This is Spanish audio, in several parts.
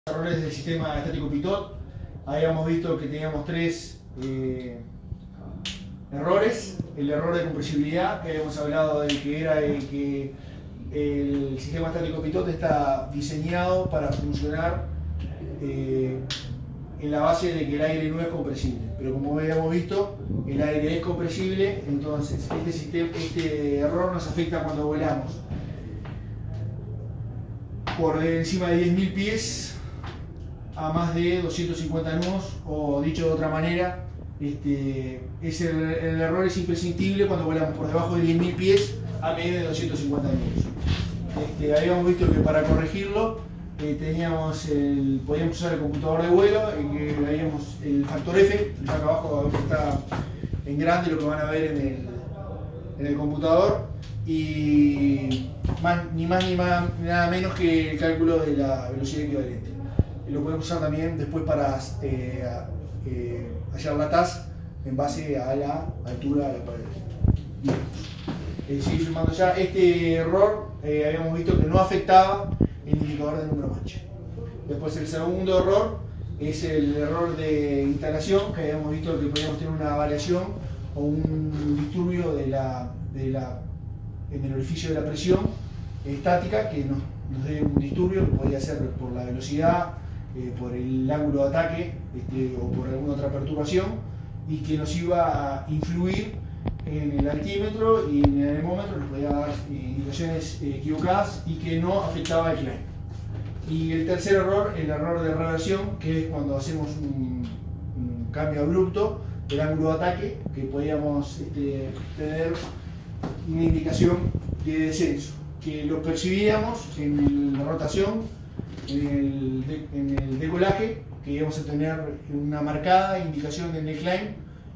Errores del sistema estático Pitot. Habíamos visto que teníamos tres errores. El error de compresibilidad, que habíamos hablado de que era el que el sistema estático Pitot está diseñado para funcionar en la base de que el aire no es compresible. Pero como habíamos visto, el aire es compresible, entonces este error nos afecta cuando volamos por encima de 10.000 pies a más de 250 nudos, o dicho de otra manera, el error es imprescindible cuando volamos por debajo de 10.000 pies a menos de 250 nudos. Habíamos visto que para corregirlo podíamos usar el computador de vuelo, que habíamos el factor F, acá abajo está en grande lo que van a ver en el computador, y ni más ni nada menos que el cálculo de la velocidad equivalente. Lo podemos usar también después para hallar la TAS en base a la altura de la pared. Bien. Sigue filmando ya. Este error habíamos visto que no afectaba el indicador de número mancha. Después el segundo error es el error de instalación, que habíamos visto que podíamos tener una variación o un disturbio en el orificio de la presión estática, que nos dé un disturbio, que podría ser por la velocidad, por el ángulo de ataque o por alguna otra perturbación, y que nos iba a influir en el altímetro y en el anemómetro, nos podía dar indicaciones equivocadas y que no afectaba el climb. Y el tercer error, el error de reversión, que es cuando hacemos un cambio abrupto del ángulo de ataque, que podíamos tener una indicación de descenso, que lo percibíamos en la rotación, en el decolaje, que íbamos a tener una marcada indicación en el climb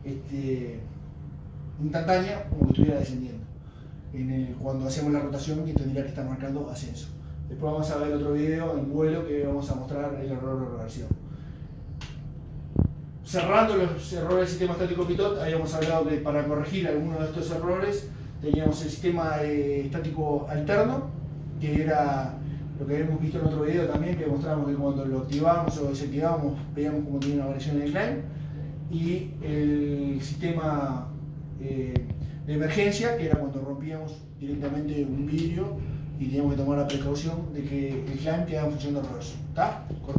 instantánea, como que estuviera descendiendo. Cuando hacemos la rotación, que tendría que estar marcando ascenso. Después vamos a ver otro video en vuelo que vamos a mostrar el error de reversión. Cerrando los errores del sistema estático Pitot, habíamos hablado que para corregir algunos de estos errores teníamos el sistema estático alterno, que era lo que habíamos visto en otro video también, que mostramos que cuando lo activamos o desactivamos veíamos como tenía una variación en el climb, y el sistema de emergencia, que era cuando rompíamos directamente un vidrio y teníamos que tomar la precaución de que el climb quedaba en función de reverso. ¿Está?